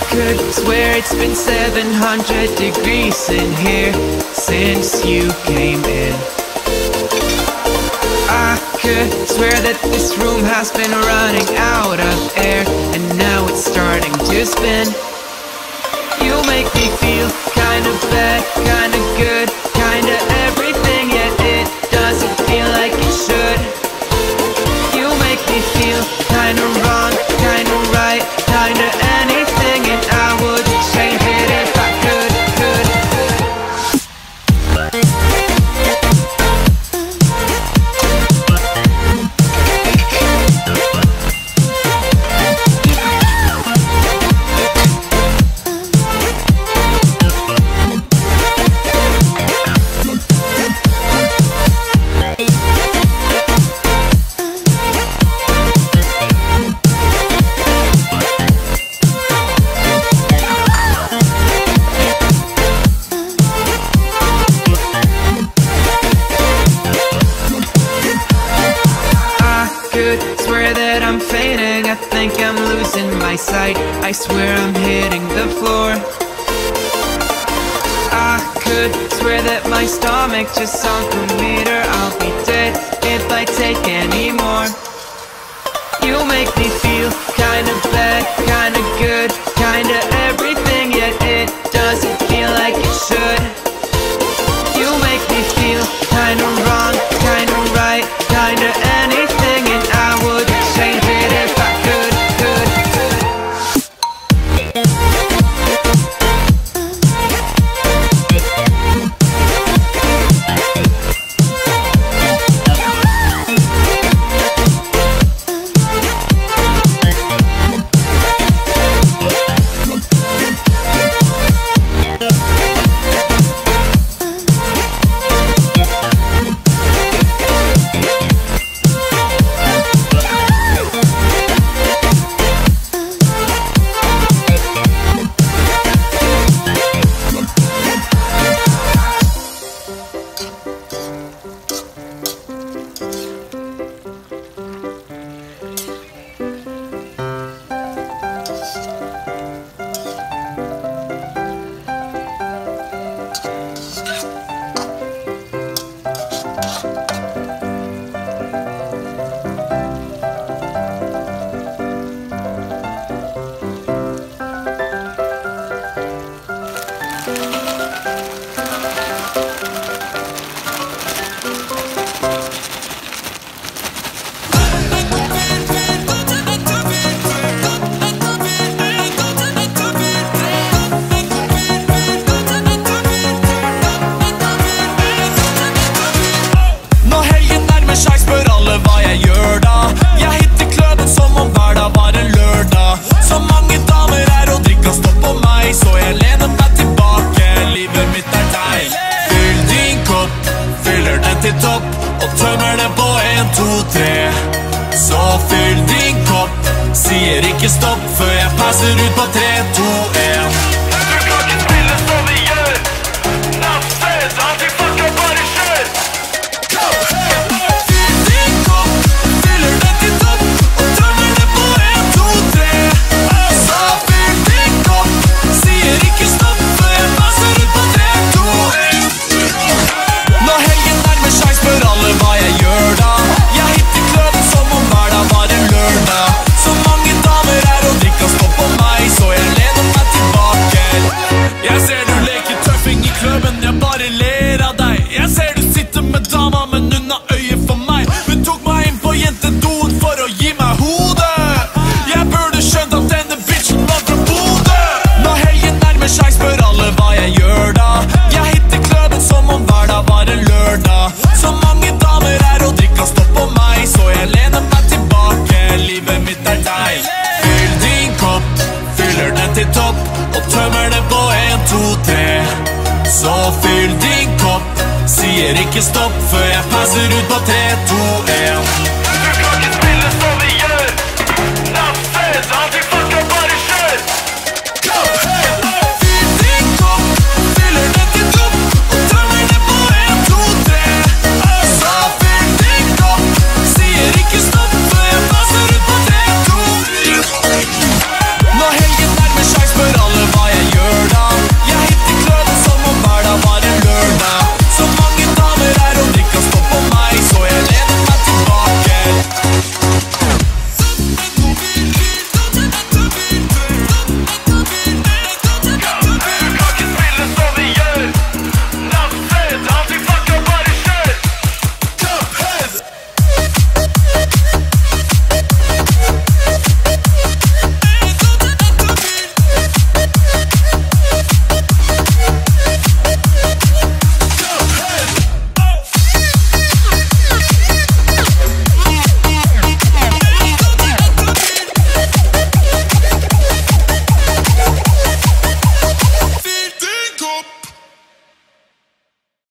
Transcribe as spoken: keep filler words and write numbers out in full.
could swear it's been seven hundred degrees in here since you came in. I could swear that this room has been running out of air, and now it's starting to spin. You make me feel kinda bad, kinda good, kinda everything, yet it doesn't feel like it should. You make me feel kinda wrong, kinda right, kinda anything, and I would change it if I could, could, could. Swear that I'm fainting, I think I'm losing my sight, I swear I'm hitting the floor. I could swear that my stomach just sunk a meter, I'll be dead if I take any more. You make me feel kinda bad, kinda good, kinda everything, yet it doesn't feel like it should. You make me feel kinda wrong, kinda right, kinda anything, and I would change it if I could, could, could. Så fyll din kopp, sier ikke stopp før jeg passer ut på tre, to, en. Du kan ikke spille som vi gjør. Nafset, antifucker, bare kjør. Fyll din kopp, fyller den til topp og tømmer den på en, to, tre. Så fyll din kopp, sier ikke stopp før jeg passer ut på tre, to, en. Når helgen nærmer seg spør alle hva jeg gjør da. Jeg hitter kløden som om hverdag var en lørdag. Så mange damer er og drikker stopp på meg, så jeg lener meg tilbake. Jeg ser du leker tøffing i kløben, jeg bare ler av deg. Jeg ser du sitter med dama, men hun har øye for meg. Hun tok meg inn på jentedoen for å gi meg hodet. Jeg burde skjønt at denne bitchen var fra Bodø. Når helgen nærmer seg spør alle hva jeg gjør da. Jeg hitter kløden som om hverdag var en lørdag. Så mange damer er og drikker stopp på meg, så jeg lener meg tilbake. Livet mitt er deg. Fyll din kopp, fyller den til topp og tømmer den på en, to, tre. Så fyll din kopp, sier ikke stopp før jeg passer ut på tre, to, en.